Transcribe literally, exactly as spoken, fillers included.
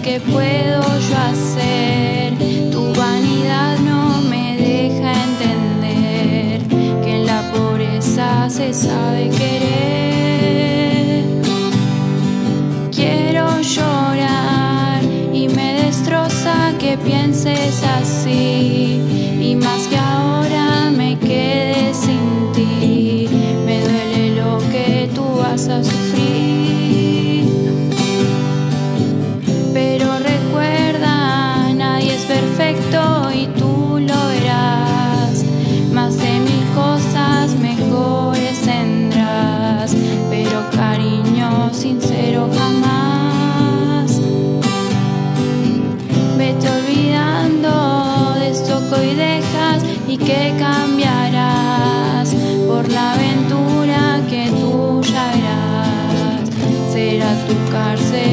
¿qué puedo yo hacer? Tu vanidad no me deja entender que en la pobreza se sabe querer. Quiero llorar y me destroza que pienses así, y más que ahora me quede sin ti. Me duele lo que tú vas a sufrir, pero recuerda, nadie es perfecto y tú lo verás. Más de mil cosas mejores tendrás, pero cariño sincero jamás. Vete olvidando de esto que hoy dejas y que cambiarás por la aventura que tú ya verás. Será tu cárcel